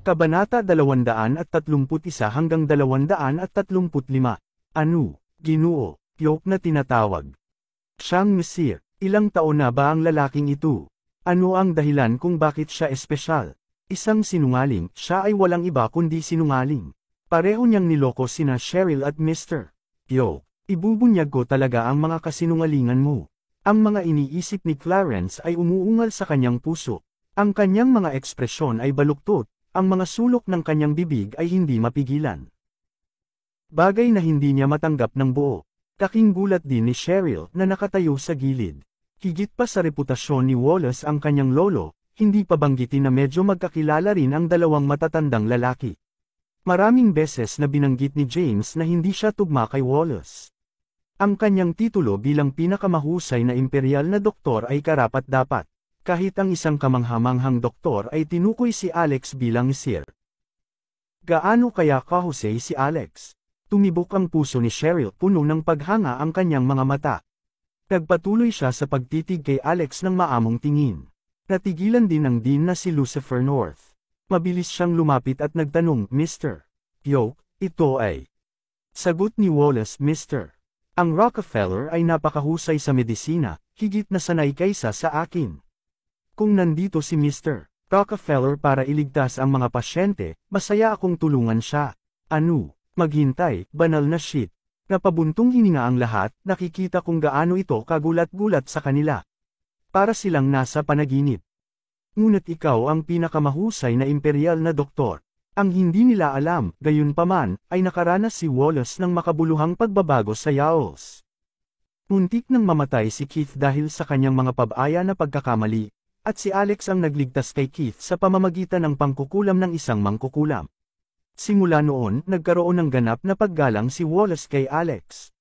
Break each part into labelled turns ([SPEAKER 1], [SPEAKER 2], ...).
[SPEAKER 1] Kabanata 231 hanggang 235. Ano, Ginoo, Yoke na tinatawag. Siyang Mesir, ilang taon na ba ang lalaking ito? Ano ang dahilan kung bakit siya espesyal? Isang sinungaling, siya ay walang iba kundi sinungaling. Pareho niyang niloko sina Cheryl at Mr. Yoke, ibubunyag ko talaga ang mga kasinungalingan mo. Ang mga iniisip ni Clarence ay umuungal sa kanyang puso. Ang kanyang mga ekspresyon ay baluktot, ang mga sulok ng kanyang bibig ay hindi mapigilan. Bagay na hindi niya matanggap ng buo. Kaking gulat din ni Cheryl na nakatayo sa gilid. Higit pa sa reputasyon ni Wallace ang kanyang lolo, hindi pa banggitin na medyo magkakilala rin ang dalawang matatandang lalaki. Maraming beses na binanggit ni James na hindi siya tugma kay Wallace. Ang kanyang titulo bilang pinakamahusay na imperial na doktor ay karapat-dapat. Kahit ang isang kamanghamanghang doktor ay tinukoy si Alex bilang Sir. Gaano kaya kahusay si Alex? Tumibok ang puso ni Cheryl, puno ng paghanga ang kanyang mga mata. Nagpatuloy siya sa pagtitig kay Alex ng maamong tingin. Natigilan din ang dean na si Lucifer North. Mabilis siyang lumapit at nagtanong, Mr. Yoke, ito ay. Sagot ni Wallace, Mr. Ang Rockefeller ay napakahusay sa medisina, higit na sanay kaysa sa akin. Kung nandito si Mr. Rockefeller para iligtas ang mga pasyente, masaya akong tulungan siya. Ano? Maghintay, banal na shit. Napabuntong hininga ang lahat, nakikita kung gaano ito kagulat-gulat sa kanila. Para silang nasa panaginip. Ngunit ikaw ang pinakamahusay na imperial na doktor. Ang hindi nila alam, gayunpaman, ay nakaranas si Wallace ng makabuluhang pagbabago sa Yowles. Muntik nang mamatay si Keith dahil sa kanyang mga pab-aya na pagkakamali, at si Alex ang nagligtas kay Keith sa pamamagitan ng pangkukulam ng isang mangkukulam. Simula noon, nagkaroon ng ganap na paggalang si Wallace kay Alex.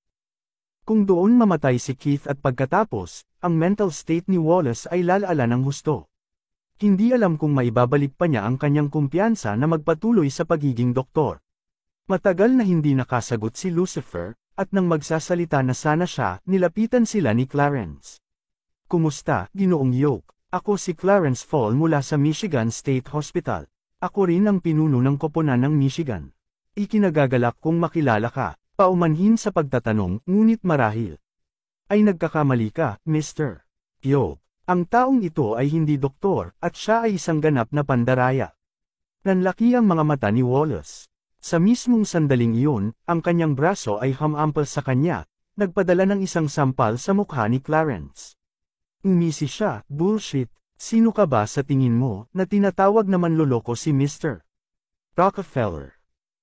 [SPEAKER 1] Kung doon mamatay si Keith at pagkatapos, ang mental state ni Wallace ay lalala ng husto. Hindi alam kung maibabalik pa niya ang kanyang kumpiyansa na magpatuloy sa pagiging doktor. Matagal na hindi nakasagot si Lucifer, at nang magsasalita na sana siya, nilapitan sila ni Clarence. Kumusta, Ginoong Yoke? Ako si Clarence Fall mula sa Michigan State Hospital. Ako rin ang pinuno ng koponan ng Michigan. Ikinagagalak kong makilala ka, paumanhin sa pagtatanong, ngunit marahil ay nagkakamali ka, Mr. Yoke. Ang taong ito ay hindi doktor, at siya ay isang ganap na pandaraya. Nanlaki ang mga mata ni Wallace. Sa mismong sandaling iyon, ang kanyang braso ay humampal sa kanya, nagpadala ng isang sampal sa mukha ni Clarence. Umisi siya, bullshit. Sino ka ba sa tingin mo, na tinatawag na manloloko si Mr. Rockefeller?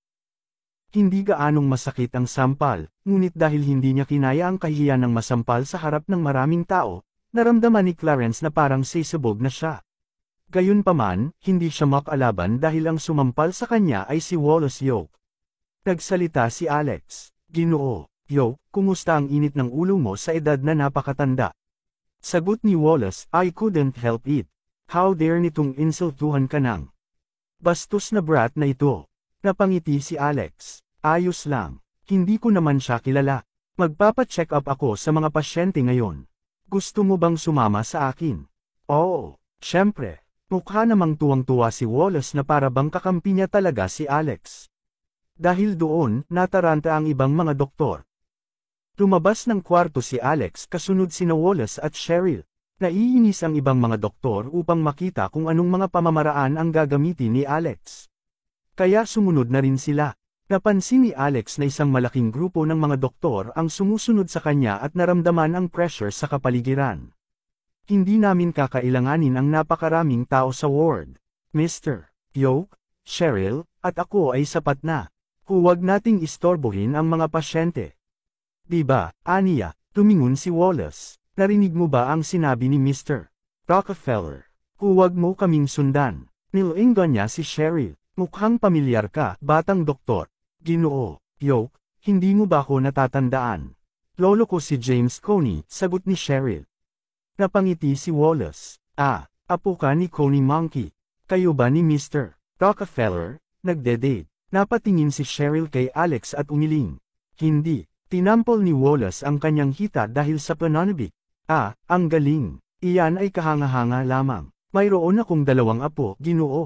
[SPEAKER 1] Hindi gaanong masakit ang sampal, ngunit dahil hindi niya kinaya ang kahihiyan ng masampal sa harap ng maraming tao, naramdaman ni Clarence na parang sisubog na siya. Gayunpaman, hindi siya makalaban dahil ang sumampal sa kanya ay si Wallace Yoke. Nagsalita si Alex, Ginoo, Yoke, kumusta ang init ng ulo mo sa edad na napakatanda? Sagot ni Wallace, I couldn't help it. How dare nitong insultuhan ka nang bastos na brat na ito. Napangiti si Alex. Ayos lang. Hindi ko naman siya kilala. Magpapa-check up ako sa mga pasyente ngayon. Gusto mo bang sumama sa akin? Oo, syempre. Mukha namang tuwang-tuwa si Wallace na para bang kakampi niya talaga si Alex. Dahil doon, nataranta ang ibang mga doktor. Lumabas ng kwarto si Alex kasunod sina Wallace at Cheryl. Naiinis ang ibang mga doktor upang makita kung anong mga pamamaraan ang gagamitin ni Alex. Kaya sumunod na rin sila. Napansin ni Alex na isang malaking grupo ng mga doktor ang sumusunod sa kanya at naramdaman ang pressure sa kapaligiran. Hindi namin kakailanganin ang napakaraming tao sa ward. Mr. Yoke, Cheryl, at ako ay sapat na. Huwag nating istorbohin ang mga pasyente. Diba, Aniya, tumingon si Wallace. Narinig mo ba ang sinabi ni Mr. Rockefeller? Huwag mo kaming sundan. Nilainggan niya si Cheryl. Mukhang pamilyar ka, batang doktor. Ginoo, Yoke, hindi mo ba ako natatandaan? Lolo ko si James Coney, sagot ni Cheryl. Napangiti si Wallace. Apo ka ni Coney Monkey. Kayo ba ni Mr. Rockefeller? Nagde-date. Napatingin si Cheryl kay Alex at umiling. Hindi. Tinampol ni Wallace ang kanyang hita dahil sa pananabik. Ang galing. Iyan ay kahanga-hanga lamang. Mayroon akong 2 apo, Ginoo.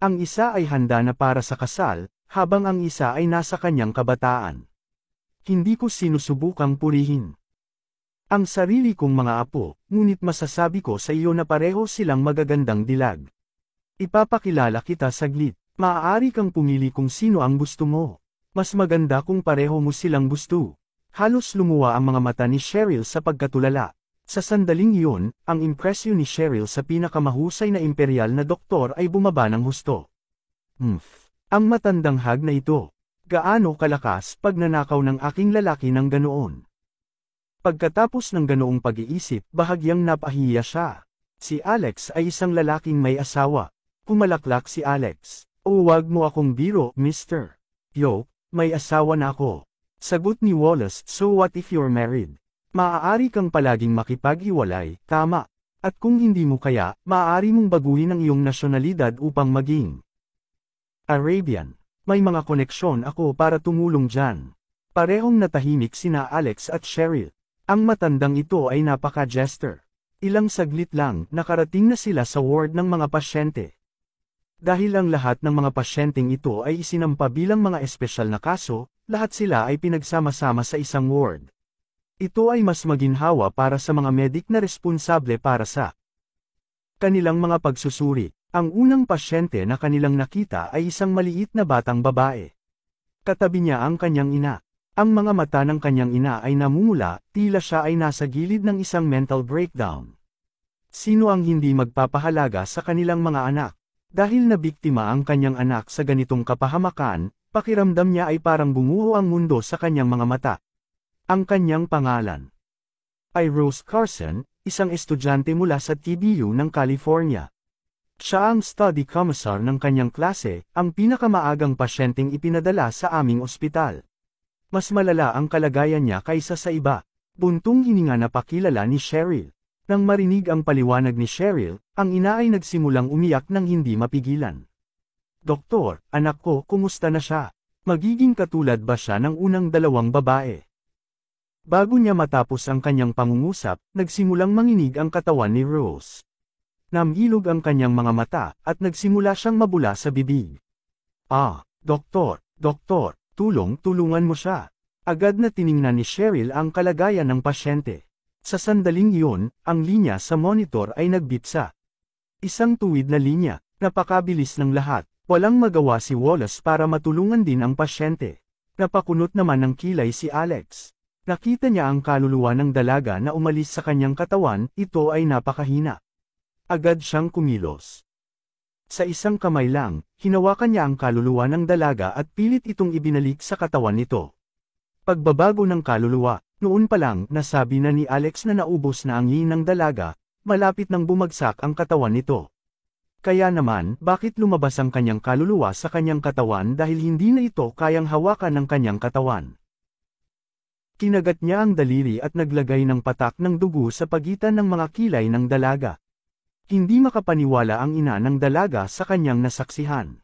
[SPEAKER 1] Ang isa ay handa na para sa kasal, habang ang isa ay nasa kanyang kabataan. Hindi ko sinusubukang purihin ang sarili kong mga apo, ngunit masasabi ko sa iyo na pareho silang magagandang dilag. Ipapakilala kita saglit. Maaari kang pumili kung sino ang gusto mo. Mas maganda kung pareho mo silang gusto. Halos lumuwa ang mga mata ni Cheryl sa pagkatulala. Sa sandaling iyon, ang impresyon ni Cheryl sa pinakamahusay na imperial na doktor ay bumaba ng husto. Ang matandang hag na ito. Gaano kalakas pag nanakaw ng aking lalaki ng ganoon. Pagkatapos ng ganoong pag-iisip, bahagyang napahiya siya. Si Alex ay isang lalaking may asawa. Pumalaklak si Alex. O wag mo akong biro, Mr. Yo, may asawa na ako. Sagot ni Wallace, so what if you're married? Maaari kang palaging makipag-iwalay, tama. At kung hindi mo kaya, maaari mong baguhin ang iyong nasyonalidad upang maging Arabian. May mga koneksyon ako para tumulong dyan. Parehong natahimik sina Alex at Cheryl. Ang matandang ito ay napaka-jester. Ilang saglit lang, nakarating na sila sa ward ng mga pasyente. Dahil ang lahat ng mga pasyenteng ito ay isinampa bilang mga espesyal na kaso, lahat sila ay pinagsama-sama sa isang ward. Ito ay mas maginhawa para sa mga medik na responsable para sa kanilang mga pagsusuri. Ang unang pasyente na kanilang nakita ay isang maliit na batang babae. Katabi niya ang kanyang ina. Ang mga mata ng kanyang ina ay namumula, tila siya ay nasa gilid ng isang mental breakdown. Sino ang hindi magpapahalaga sa kanilang mga anak? Dahil nabiktima ang kanyang anak sa ganitong kapahamakan, pakiramdam niya ay parang bumuho ang mundo sa kanyang mga mata. Ang kanyang pangalan ay Rose Carson, isang estudyante mula sa TBU ng California. Siya ang study commissar ng kanyang klase, ang pinakamaagang pasyenteng ipinadala sa aming ospital. Mas malala ang kalagayan niya kaysa sa iba. Buntong hininga na pakilala ni Cheryl. Nang marinig ang paliwanag ni Cheryl, ang ina ay nagsimulang umiyak nang hindi mapigilan. Doktor, anak ko, kumusta na siya? Magiging katulad ba siya ng unang dalawang babae? Bago niya matapos ang kanyang pangungusap, nagsimulang manginig ang katawan ni Rose. Namilog ang kanyang mga mata, at nagsimula siyang mabula sa bibig. Doktor, tulungan mo siya. Agad na tiningnan ni Cheryl ang kalagayan ng pasyente. Sa sandaling iyon, ang linya sa monitor ay nagbitsa. Isang tuwid na linya, napakabilis ng lahat. Walang magawa si Wallace para matulungan din ang pasyente. Napakunot naman ng kilay si Alex. Nakita niya ang kaluluwa ng dalaga na umalis sa kanyang katawan, ito ay napakahina. Agad siyang kumilos. Sa isang kamay lang, hinawakan niya ang kaluluwa ng dalaga at pilit itong ibinalik sa katawan nito. Pagbabago ng kaluluwa, noon pa lang nasabi na ni Alex na naubos na ang yin ng dalaga, malapit nang bumagsak ang katawan nito. Kaya naman, bakit lumabas ang kanyang kaluluwa sa kanyang katawan dahil hindi na ito kayang hawakan ng kanyang katawan? Kinagat niya ang daliri at naglagay ng patak ng dugo sa pagitan ng mga kilay ng dalaga. Hindi makapaniwala ang ina ng dalaga sa kanyang nasaksihan.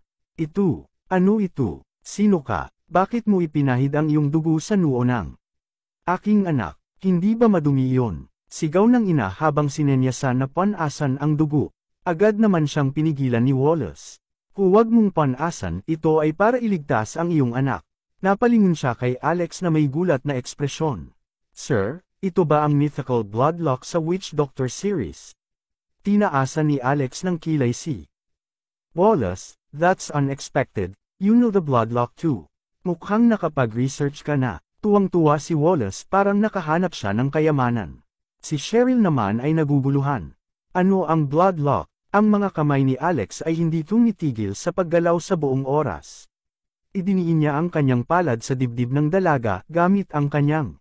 [SPEAKER 1] Ano ito? Sino ka? Bakit mo ipinahid ang iyong dugo sa noo ng aking anak? Hindi ba madumi iyon? Sigaw ng ina habang sinenyasan na panasan ang dugo. Agad naman siyang pinigilan ni Wallace. Huwag mong panasan, ito ay para iligtas ang iyong anak. Napalingon siya kay Alex na may gulat na ekspresyon. Sir, ito ba ang mythical bloodlock sa Witch Doctor series? Tinaasan ni Alex ng kilay si Wallace. That's unexpected, you know the bloodlock too. Mukhang nakapag-research ka na. Tuwang-tuwa si Wallace, parang nakahanap siya ng kayamanan. Si Cheryl naman ay naguguluhan. Ano ang bloodlock? Ang mga kamay ni Alex ay hindi tumitigil sa paggalaw sa buong oras. Idiniin niya ang kanyang palad sa dibdib ng dalaga gamit ang kanyang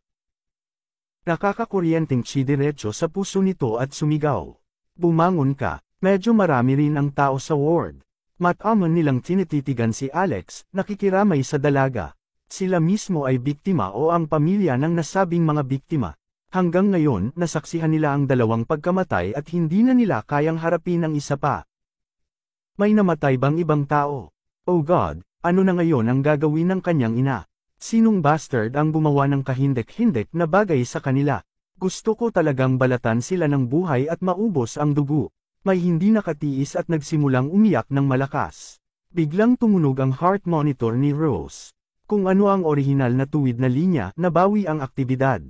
[SPEAKER 1] nakakakuryenteng tsidiretso sa puso nito at sumigaw. Bumangon ka, medyo marami rin ang tao sa ward. Matamon nilang tinititigan si Alex, nakikiramay sa dalaga. Sila mismo ay biktima o ang pamilya ng nasabing mga biktima. Hanggang ngayon, nasaksihan nila ang dalawang pagkamatay at hindi na nila kayang harapin ang isa pa. May namatay bang ibang tao? Oh God, ano na ngayon ang gagawin ng kanyang ina? Sinong bastard ang gumawa ng kahindek-hindek na bagay sa kanila? Gusto ko talagang balatan sila ng buhay at maubos ang dugo. May hindi nakatiis at nagsimulang umiyak ng malakas. Biglang tumunog ang heart monitor ni Rose. Kung ano ang orihinal na tuwid na linya, nabawi ang aktibidad.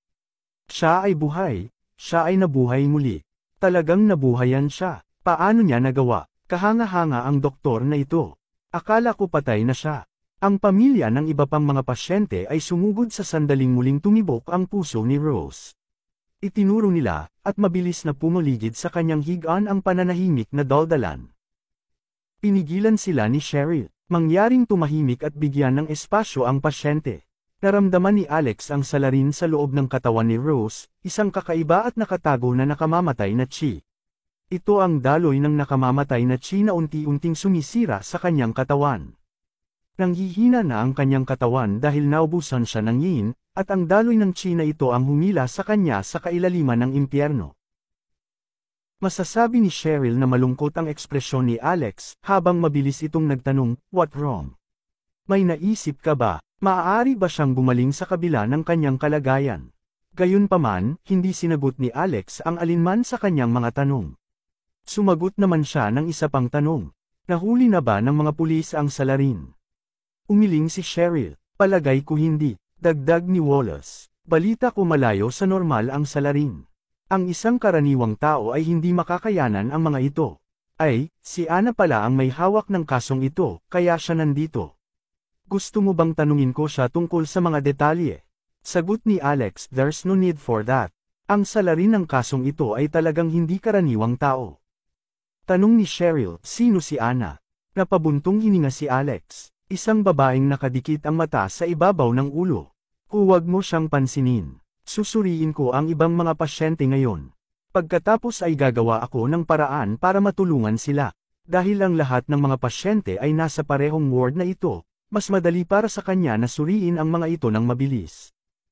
[SPEAKER 1] Siya ay buhay. Siya ay nabuhay muli. Talagang nabuhayan siya. Paano niya nagawa? Kahanga-hanga ang doktor na ito. Akala ko patay na siya. Ang pamilya ng iba pang mga pasyente ay sumugod sa sandaling muling tumibok ang puso ni Rose. Itinuro nila, at mabilis na pumaligid sa kanyang higaan ang pananahimik na daldalan. Pinigilan sila ni Cheryl, mangyaring tumahimik at bigyan ng espasyo ang pasyente. Naramdaman ni Alex ang salarin sa loob ng katawan ni Rose, isang kakaiba at nakatago na nakamamatay na chi. Ito ang daloy ng nakamamatay na chi na unti-unting sumisira sa kanyang katawan. Nanghihina na ang kanyang katawan dahil naubusan siya ng yin, at ang daloy ng chi na ito ang humila sa kanya sa kailaliman ng impyerno. Masasabi ni Cheryl na malungkot ang ekspresyon ni Alex, habang mabilis itong nagtanong, "What wrong? May naisip ka ba? Maaari ba siyang gumaling sa kabila ng kanyang kalagayan?" Gayunpaman, hindi sinagot ni Alex ang alinman sa kanyang mga tanong. Sumagot naman siya ng isa pang tanong. Nahuli na ba ng mga pulis ang salarin? Umiling si Cheryl. Palagay ko hindi. Dagdag ni Wallace. Balita ko malayo sa normal ang salarin. Ang isang karaniwang tao ay hindi makakayanan ang mga ito. Ay, si Ana pala ang may hawak ng kasong ito, kaya siya nandito. Gusto mo bang tanungin ko siya tungkol sa mga detalye? Sagot ni Alex, "There's no need for that. Ang salarin ng kasong ito ay talagang hindi karaniwang tao." Tanong ni Cheryl, "Sino si Ana?" Napabuntong hininga si Alex. Isang babaeng nakadikit ang mata sa ibabaw ng ulo. Huwag mo siyang pansinin. Susuriin ko ang ibang mga pasyente ngayon. Pagkatapos ay gagawa ako ng paraan para matulungan sila. Dahil ang lahat ng mga pasyente ay nasa parehong ward na ito, mas madali para sa kanya na suriin ang mga ito ng mabilis.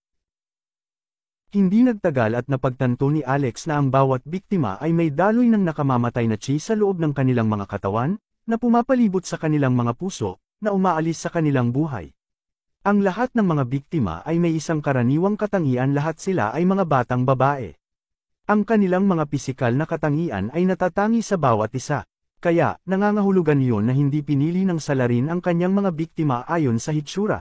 [SPEAKER 1] Hindi nagtagal at napagtanto ni Alex na ang bawat biktima ay may daloy ng nakamamatay na chi sa loob ng kanilang mga katawan, na pumapalibot sa kanilang mga puso, na umaalis sa kanilang buhay. Ang lahat ng mga biktima ay may isang karaniwang katangian, lahat sila ay mga batang babae. Ang kanilang mga pisikal na katangian ay natatangi sa bawat isa. Kaya, nangangahulugan iyon na hindi pinili ng salarin ang kanyang mga biktima ayon sa hitsura.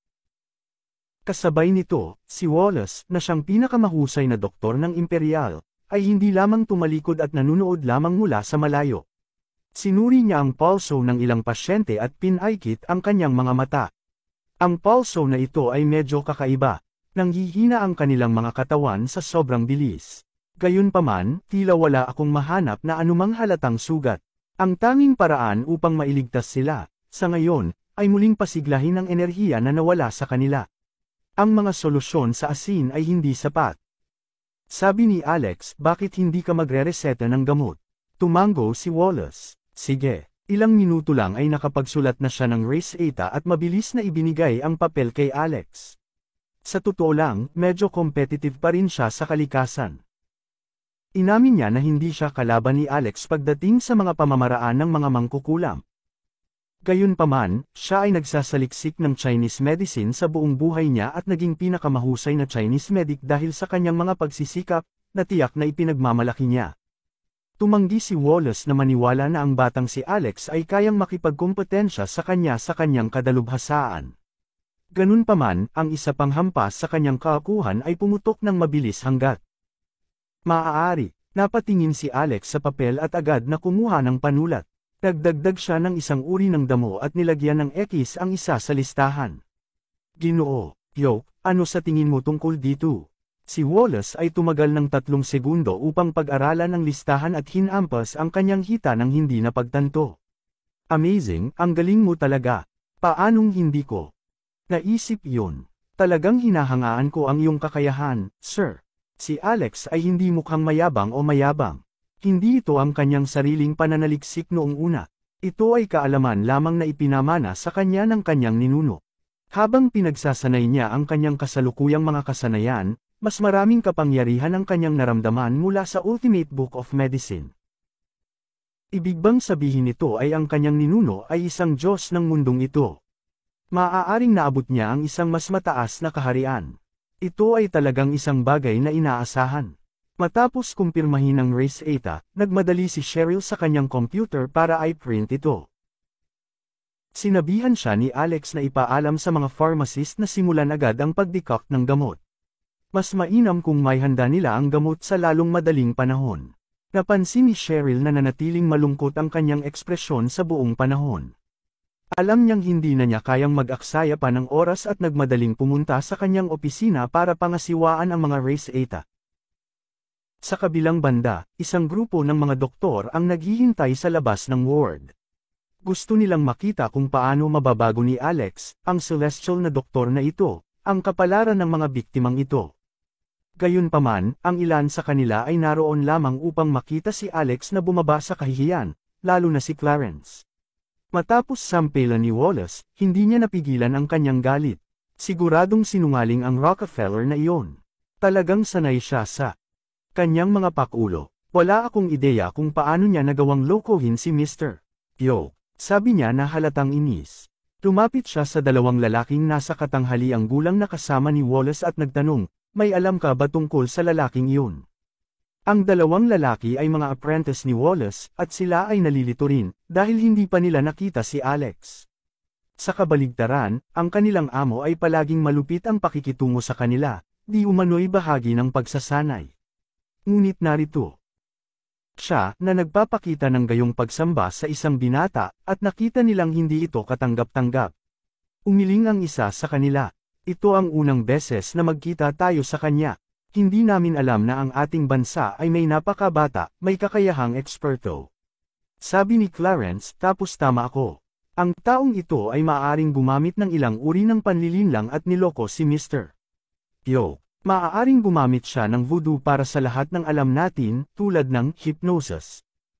[SPEAKER 1] Kasabay nito, si Wallace, na siyang pinakamahusay na doktor ng Imperial, ay hindi lamang tumalikod at nanunood lamang mula sa malayo. Sinuri niya ang pulso ng ilang pasyente at pinaikit ang kanyang mga mata. Ang pulso na ito ay medyo kakaiba, nanghihina ang kanilang mga katawan sa sobrang bilis. Gayunpaman, tila wala akong mahanap na anumang halatang sugat. Ang tanging paraan upang mailigtas sila, sa ngayon, ay muling pasiglahin ang enerhiya na nawala sa kanila. Ang mga solusyon sa asin ay hindi sapat. Sabi ni Alex, "Bakit hindi ka magre-reseta ng gamot?" Tumango si Wallace. "Sige." Ilang minuto lang ay nakapagsulat na siya ng reseta at mabilis na ibinigay ang papel kay Alex. Sa totoo lang, medyo competitive pa rin siya sa kalikasan. Inamin niya na hindi siya kalaban ni Alex pagdating sa mga pamamaraan ng mga mangkukulam. Gayunpaman, siya ay nagsasaliksik ng Chinese medicine sa buong buhay niya at naging pinakamahusay na Chinese medic dahil sa kanyang mga pagsisikap, na tiyak na ipinagmamalaki niya. Tumanggi si Wallace na maniwala na ang batang si Alex ay kayang makipagkompetensya sa kanyang kadalubhasaan. Ganunpaman, ang isa pang hampas sa kanyang kaakuhan ay pumutok ng mabilis hanggat maaari. Napatingin si Alex sa papel at agad na kumuha ng panulat. Nagdagdag siya ng isang uri ng damo at nilagyan ng X ang isa sa listahan. "Ginoo, Yoke, ano sa tingin mo tungkol dito?" Si Wallace ay tumagal ng 3 segundo upang pag-aralan ang listahan at hinampas ang kanyang hita ng hindi napagtanto. "Amazing, ang galing mo talaga. Paanong hindi ko naisip yun? Talagang hinahangaan ko ang iyong kakayahan, sir." Si Alex ay hindi mukhang mayabang o mayabang. Hindi ito ang kanyang sariling pananaliksik noong una. Ito ay kaalaman lamang na ipinamana sa kanya ng kanyang ninuno. Habang pinagsasanay niya ang kanyang kasalukuyang mga kasanayan, mas maraming kapangyarihan ang kanyang naramdaman mula sa Ultimate Book of Medicine. Ibig bang sabihin nito ay ang kanyang ninuno ay isang Diyos ng mundong ito? Maaaring naabot niya ang isang mas mataas na kaharian. Ito ay talagang isang bagay na inaasahan. Matapos kumpirmahin ng reseta, nagmadali si Cheryl sa kanyang computer para i-print ito. Sinabihan siya ni Alex na ipaalam sa mga pharmacist na simulan agad ang pagdecoct ng gamot. Mas mainam kung may handa nila ang gamot sa lalong madaling panahon. Napansin ni Cheryl na nanatiling malungkot ang kanyang ekspresyon sa buong panahon. Alam niyang hindi na niya kayang mag-aksaya pa ng oras at nagmadaling pumunta sa kanyang opisina para pangasiwaan ang mga race eta. Sa kabilang banda, isang grupo ng mga doktor ang naghihintay sa labas ng ward. Gusto nilang makita kung paano mababago ni Alex, ang celestial na doktor na ito, ang kapalaran ng mga biktimang ito. Gayunpaman, ang ilan sa kanila ay naroon lamang upang makita si Alex na bumaba sa kahihiyan, lalo na si Clarence. Matapos sampelan ni Wallace, hindi niya napigilan ang kanyang galit. Siguradong sinungaling ang Rockefeller na iyon. Talagang sanay siya sa kanyang mga pakulo. Wala akong ideya kung paano niya nagawang lokohin si Mr. Yo. Sabi niya na halatang inis. Lumapit siya sa dalawang lalaking nasa katanghaliang gulang na kasama ni Wallace at nagtanong, may alam ka ba tungkol sa lalaking iyon? Ang dalawang lalaki ay mga apprentice ni Wallace at sila ay nalilito rin dahil hindi pa nila nakita si Alex. Sa kabaligtaran, ang kanilang amo ay palaging malupit ang pakikitungo sa kanila, di umano'y bahagi ng pagsasanay. Ngunit narito siya na nagpapakita ng gayong pagsamba sa isang binata, at nakita nilang hindi ito katanggap-tanggap. Umiling ang isa sa kanila. Ito ang unang beses na magkita tayo sa kanya. Hindi namin alam na ang ating bansa ay may napakabata, may kakayahang eksperto. Sabi ni Clarence, tapos tama ako. Ang taong ito ay maaaring gumamit ng ilang uri ng panlilinlang at niloko si Mr. Yo. Maaaring gumamit siya ng voodoo para sa lahat ng alam natin, tulad ng hypnosis.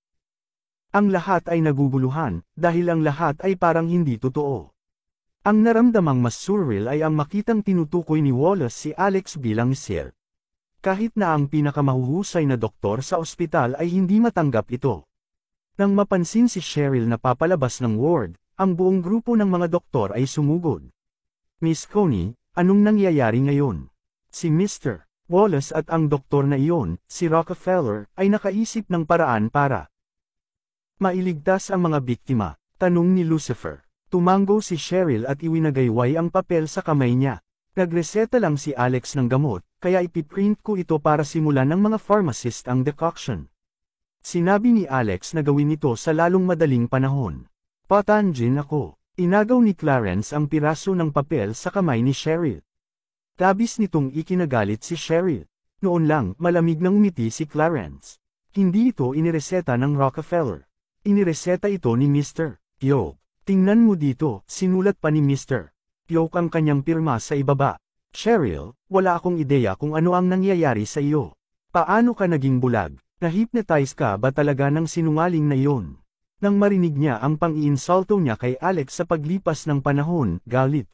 [SPEAKER 1] Ang lahat ay naguguluhan, dahil ang lahat ay parang hindi totoo. Ang naramdamang mas surreal ay ang makitang tinutukoy ni Wallace si Alex bilang Sir. Kahit na ang pinakamahuhusay na doktor sa ospital ay hindi matanggap ito. Nang mapansin si Cheryl na papalabas ng ward, ang buong grupo ng mga doktor ay sumugod. Miss Coney, anong nangyayari ngayon? Si Mr. Wallace at ang doktor na iyon, si Rockefeller, ay nakaisip ng paraan para mailigtas ang mga biktima. Tanong ni Lucifer. Tumango si Cheryl at iwinagayway ang papel sa kamay niya. Nagreseta lang si Alex ng gamot, kaya ipiprint ko ito para simulan ng mga pharmacist ang decoction. Sinabi ni Alex na gawin ito sa lalong madaling panahon. Patanjin ako. Inagaw ni Clarence ang piraso ng papel sa kamay ni Cheryl. Labis nitong ikinagalit si Cheryl. Noon lang, malamig nang umiti si Clarence. Hindi ito inireseta ng Rockefeller. Inireseta ito ni Mr. Yo. Tingnan mo dito, sinulat pa ni Mr. Yo ang kanyang pirma sa ibaba. Cheryl, wala akong ideya kung ano ang nangyayari sa iyo. Paano ka naging bulag? Na-hypnotize ka ba talaga ng sinungaling na iyon? Nang marinig niya ang pang-iinsulto niya kay Alex sa paglipas ng panahon, galit.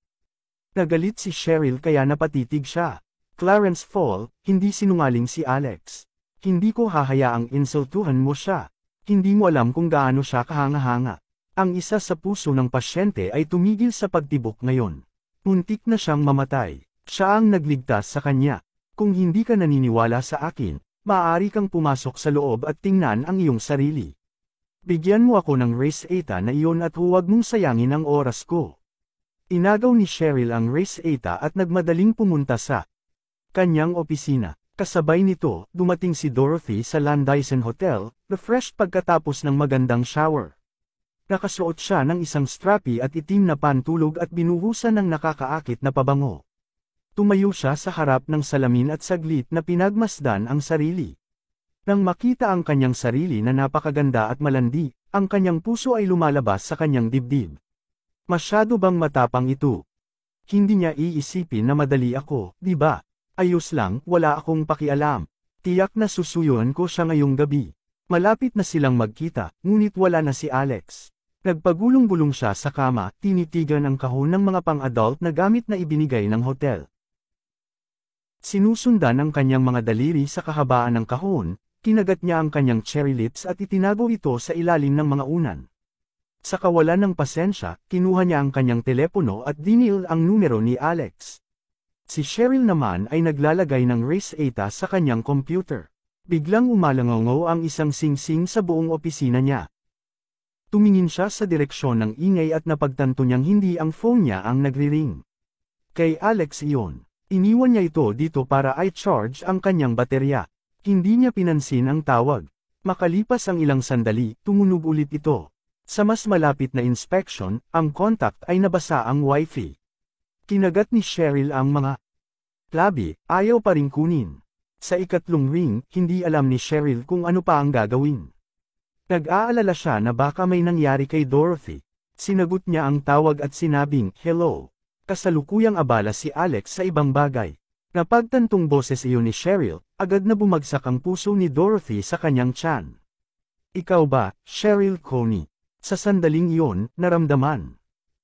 [SPEAKER 1] Nagalit si Cheryl kaya napatitig siya. Clarence Fall, hindi sinungaling si Alex. Hindi ko hahayaang insultuhan mo siya. Hindi mo alam kung gaano siya kahanga-hanga. Ang isa sa puso ng pasyente ay tumigil sa pagtibok ngayon. Muntik na siyang mamatay. Siya ang nagligtas sa kanya. Kung hindi ka naniniwala sa akin, maaari kang pumasok sa loob at tingnan ang iyong sarili. Bigyan mo ako ng race eta na iyon at huwag mong sayangin ang oras ko. Inagaw ni Cheryl ang race eta at nagmadaling pumunta sa kanyang opisina. Kasabay nito, dumating si Dorothy sa Landison Hotel, refreshed pagkatapos ng magandang shower. Nakasuot siya ng isang strappy at itim na pantulog at binuhusan ng nakakaakit na pabango. Tumayo siya sa harap ng salamin at saglit na pinagmasdan ang sarili. Nang makita ang kanyang sarili na napakaganda at malandi, ang kanyang puso ay lumalabas sa kanyang dibdib. Masyado bang matapang ito? Hindi niya iisipin na madali ako, di ba? Ayos lang, wala akong pakialam. Tiyak na susuyuan ko siya ngayong gabi. Malapit na silang magkita, ngunit wala na si Alex. Nagpagulong-gulong siya sa kama, tinitigan ang kahon ng mga pang-adult na gamit na ibinigay ng hotel. Sinusundan ang kanyang mga daliri sa kahabaan ng kahon, kinagat niya ang kanyang cherry lips at itinago ito sa ilalim ng mga unan. Sa kawalan ng pasensya, kinuha niya ang kanyang telepono at dinil ang numero ni Alex. Si Cheryl naman ay naglalagay ng race eta sa kanyang computer. Biglang umalangaw ang isang singsing sa buong opisina niya. Tumingin siya sa direksyon ng ingay at napagtanto niyang hindi ang phone niya ang nagri-ring. Kay Alex iyon. Iniwan niya ito dito para i-charge ang kanyang baterya. Hindi niya pinansin ang tawag. Makalipas ang ilang sandali, tumunog ulit ito. Sa mas malapit na inspection, ang contact ay nabasa ang wifi. Kinagat ni Cheryl ang mga labi, ayaw pa ring kunin. Sa ikatlong ring, hindi alam ni Cheryl kung ano pa ang gagawin. Nag-aalala siya na baka may nangyari kay Dorothy. Sinagot niya ang tawag at sinabing, "Hello." Kasalukuyang abala si Alex sa ibang bagay. Napagtantong boses iyon ni Cheryl, agad na bumagsak ang puso ni Dorothy sa kanyang tiyan. "Ikaw ba, Cheryl Coney?" Sa sandaling iyon, naramdaman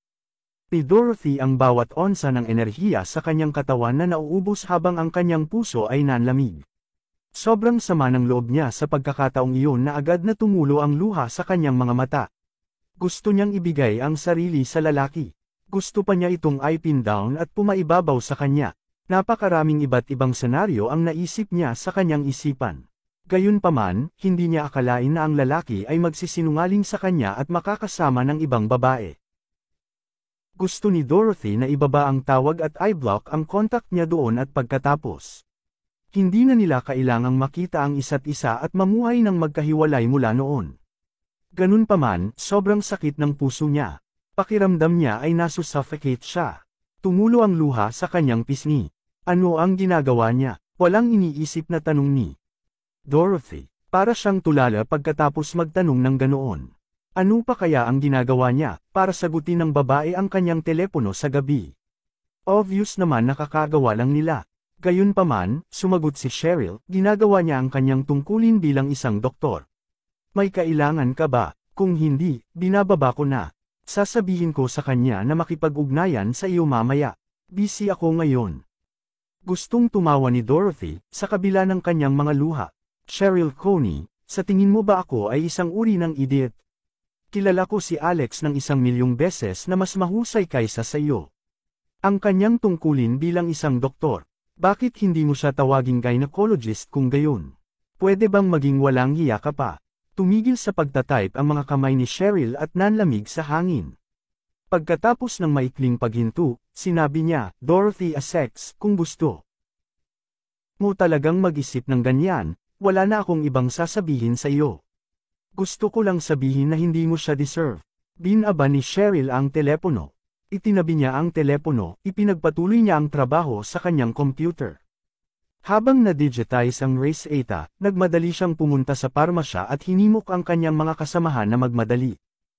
[SPEAKER 1] ni Dorothy ang bawat onsa ng enerhiya sa kanyang katawan na nauubos habang ang kanyang puso ay nanlamig. Sobrang sama ng loob niya sa pagkakataong iyon na agad na tumulo ang luha sa kanyang mga mata. Gusto niyang ibigay ang sarili sa lalaki. Gusto pa niya itong i-pin down at pumaibabaw sa kanya. Napakaraming iba't ibang senaryo ang naisip niya sa kanyang isipan. Gayunpaman, hindi niya akalain na ang lalaki ay magsisinungaling sa kanya at makakasama ng ibang babae. Gusto ni Dorothy na ibaba ang tawag at i-block ang contact niya doon at pagkatapos. Hindi na nila kailangang makita ang isa't isa at mamuhay ng magkahiwalay mula noon. Ganunpaman, sobrang sakit ng puso niya. Pakiramdam niya ay nasusuffocate siya. Tumulo ang luha sa kanyang pisngi. Ano ang ginagawa niya? Walang iniisip na tanong ni Dorothy. Para siyang tulala pagkatapos magtanong ng ganoon. Ano pa kaya ang ginagawa niya para sagutin ng babae ang kanyang telepono sa gabi? Obvious naman nakakagawa lang nila. Gayunpaman, sumagot si Cheryl, ginagawa niya ang kanyang tungkulin bilang isang doktor. "May kailangan ka ba? Kung hindi, binababa ko na. Sasabihin ko sa kanya na makipag-ugnayan sa iyo mamaya. Busy ako ngayon." Gustong tumawa ni Dorothy, sa kabila ng kanyang mga luha. "Cheryl Coney, sa tingin mo ba ako ay isang uri ng idiot? Kilala ko si Alex ng 1,000,000 beses na mas mahusay kaysa sa iyo. Ang kanyang tungkulin bilang isang doktor. Bakit hindi mo siya tawaging gynecologist kung gayon? Pwede bang maging walang hiya ka pa?" Tumigil sa pagtatype ang mga kamay ni Cheryl at nanlamig sa hangin. Pagkatapos ng maikling paghinto, sinabi niya, "Dorothy Essex, kung gusto mo talagang mag-isip ng ganyan, wala na akong ibang sasabihin sa iyo. Gusto ko lang sabihin na hindi mo siya deserve." Binaba ni Cheryl ang telepono. Itinabi niya ang telepono, ipinagpatuloy niya ang trabaho sa kanyang computer. Habang na-digitize ang race data, nagmadali siyang pumunta sa parmasya at hinimok ang kanyang mga kasamahan na magmadali.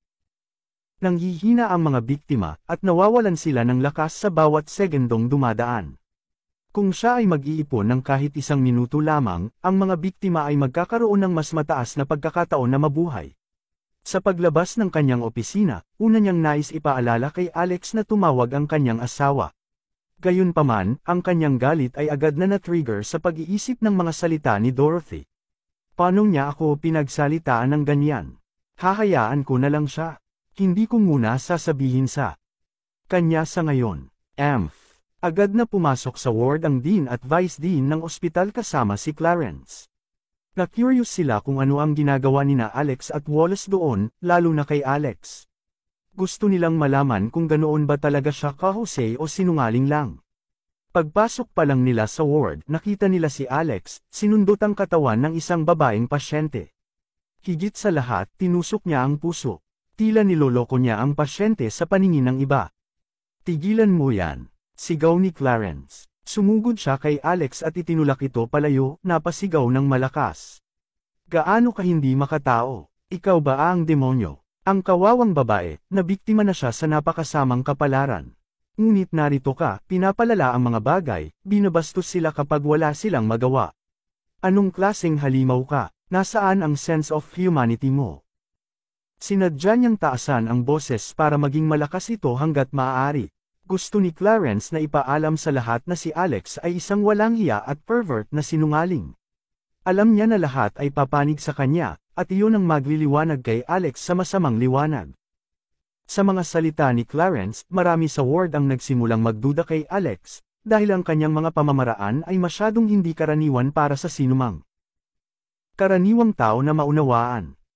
[SPEAKER 1] Nanghihina ang mga biktima, at nawawalan sila ng lakas sa bawat segundong dumadaan. Kung siya ay mag-iipon ng kahit 1 minuto lamang, ang mga biktima ay magkakaroon ng mas mataas na pagkakataon na mabuhay. Sa paglabas ng kanyang opisina, una niyang nais ipaalala kay Alex na tumawag ang kanyang asawa. Gayunpaman, ang kanyang galit ay agad na na-trigger sa pag-iisip ng mga salita ni Dorothy. Paano niya ako pinagsalitaan ng ganyan? Hahayaan ko na lang siya. Hindi ko muna sasabihin sa kanya sa ngayon. Agad na pumasok sa ward ang dean at vice dean ng ospital kasama si Clarence. Na-curious sila kung ano ang ginagawa nina Alex at Wallace doon, lalo na kay Alex. Gusto nilang malaman kung ganoon ba talaga siya kahusay o sinungaling lang. Pagpasok pa lang nila sa ward, nakita nila si Alex, sinundot ang katawan ng isang babaeng pasyente. Higit sa lahat, tinusok niya ang puso. Tila niloloko niya ang pasyente sa paningin ng iba. "Tigilan mo yan," sigaw ni Clarence. Sumugod siya kay Alex at itinulak ito palayo, napasigaw ng malakas. "Gaano ka hindi makatao? Ikaw ba ang demonyo?" Ang kawawang babae, na biktima na siya sa napakasamang kapalaran. Ngunit narito ka, pinapalala ang mga bagay, binabastos sila kapag wala silang magawa. Anong klaseng halimaw ka? Nasaan ang sense of humanity mo? Sinadya niyang taasan ang boses para maging malakas ito hanggat maaari. Gusto ni Clarence na ipaalam sa lahat na si Alex ay isang walang hiya at pervert na sinungaling. Alam niya na lahat ay papanig sa kanya, at iyon ang magliliwanag kay Alex sa masamang liwanag. Sa mga salita ni Clarence, marami sa ward ang nagsimulang magduda kay Alex, dahil ang kanyang mga pamamaraan ay masyadong hindi karaniwan para sa sinumang karaniwang tao na maunawaan.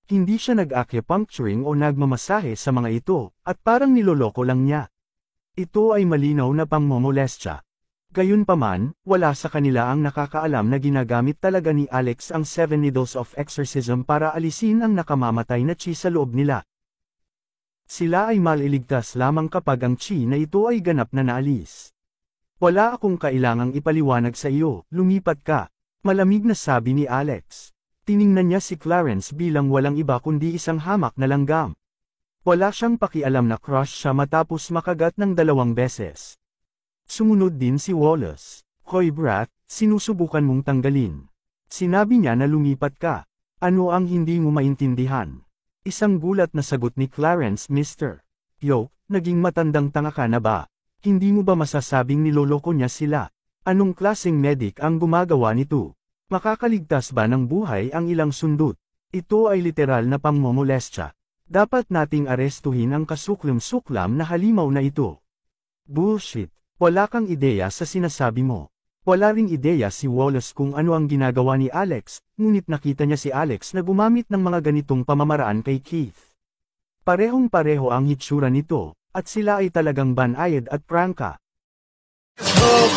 [SPEAKER 1] Hindi siya nag-acupuncturing o nagmamasahe sa mga ito, at parang niloloko lang niya. Ito ay malinaw na pangmomolestya. Gayunpaman, wala sa kanila ang nakakaalam na ginagamit talaga ni Alex ang 7 needles of exorcism para alisin ang nakamamatay na chi sa loob nila. Sila ay maliligtas lamang kapag ang chi na ito ay ganap na naalis. Wala akong kailangang ipaliwanag sa iyo, lumipat ka. Malamig na sabi ni Alex. Tiningnan niya si Clarence bilang walang iba kundi isang hamak na langgam. Wala siyang pakialam na crush siya matapos makagat ng 2 beses. Sumunod din si Wallace. Hoy brat, sinusubukan mong tanggalin. Sinabi niya na lumipat ka. Ano ang hindi mo maintindihan? Isang gulat na sagot ni Clarence, Mr. Yo, naging matandang tanga ka na ba? Hindi mo ba masasabing niloloko niya sila? Anong klaseng medic ang gumagawa nito? Makakaligtas ba ng buhay ang ilang sundot? Ito ay literal na pangmomolestya. Dapat nating arestuhin ang kasuklam-suklam na halimaw na ito. Bullshit. Wala kang ideya sa sinasabi mo. Wala ring ideya si Wallace kung ano ang ginagawa ni Alex, ngunit nakita niya si Alex na gumamit ng mga ganitong pamamaraan kay Keith. Parehong-pareho ang hitsura nito, at sila ay talagang banayad at prangka.